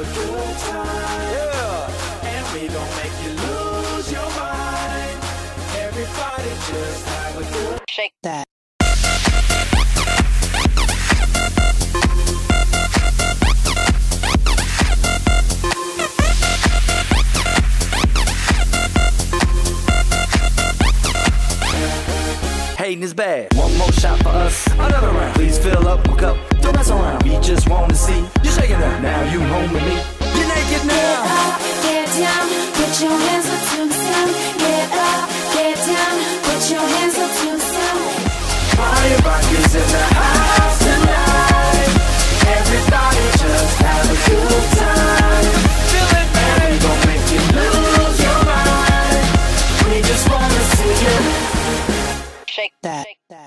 a good time. Yeah. And we gon' make you lose your mind. Everybody just have a good Shake that. Hating is bad. One more shot for us, another round. Please fill up, hook up, don't mess around. We just wanna see you shaking that. Now you home with me. You're naked now. Get up, get down, put your hands up to the sound. Get up, get down, put your hands up to the sound. Party rock is in the house tonight. Everybody just have a good time. Feel it, man. We gon' make you lose your mind. We just wanna see you Shake that.